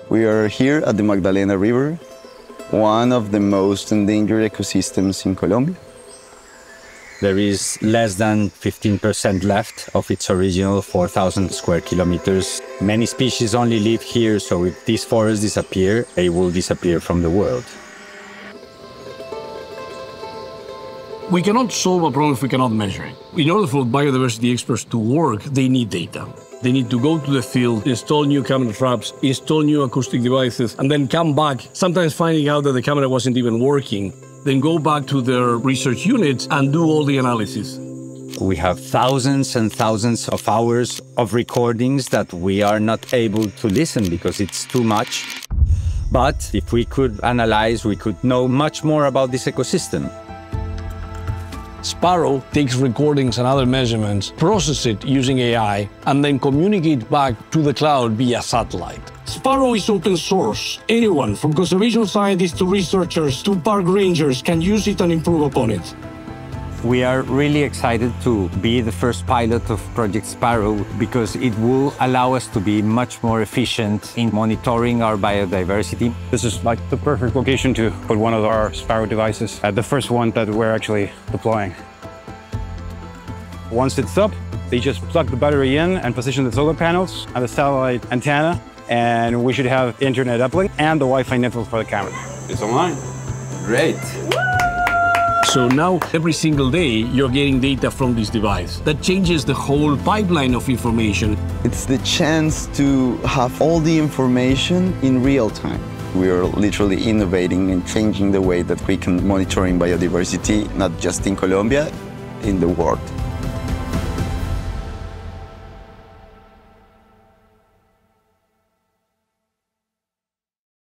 We are here at the Magdalena River, one of the most endangered ecosystems in Colombia. There is less than 15% left of its original 4,000 square kilometers. Many species only live here, so if these forests disappear, they will disappear from the world. We cannot solve a problem if we cannot measure it. In order for biodiversity experts to work, they need data. They need to go to the field, install new camera traps, install new acoustic devices, and then come back, sometimes finding out that the camera wasn't even working, then go back to their research units and do all the analysis. We have thousands and thousands of hours of recordings that we are not able to listen because it's too much. But if we could analyze, we could know much more about this ecosystem. Sparrow takes recordings and other measurements, process it using AI, and then communicate back to the cloud via satellite. Sparrow is open source. Anyone, from conservation scientists to researchers to park rangers, can use it and improve upon it. We are really excited to be the first pilot of Project SPARROW because it will allow us to be much more efficient in monitoring our biodiversity. This is like the perfect location to put one of our SPARROW devices, the first one that we're actually deploying. Once it's up, they just plug the battery in and position the solar panels and the satellite antenna, and we should have internet uplink and the Wi-Fi network for the camera. It's online. Great. So now, every single day, you're getting data from this device. That changes the whole pipeline of information. It's the chance to have all the information in real time. We are literally innovating and changing the way that we can monitor biodiversity, not just in Colombia, in the world.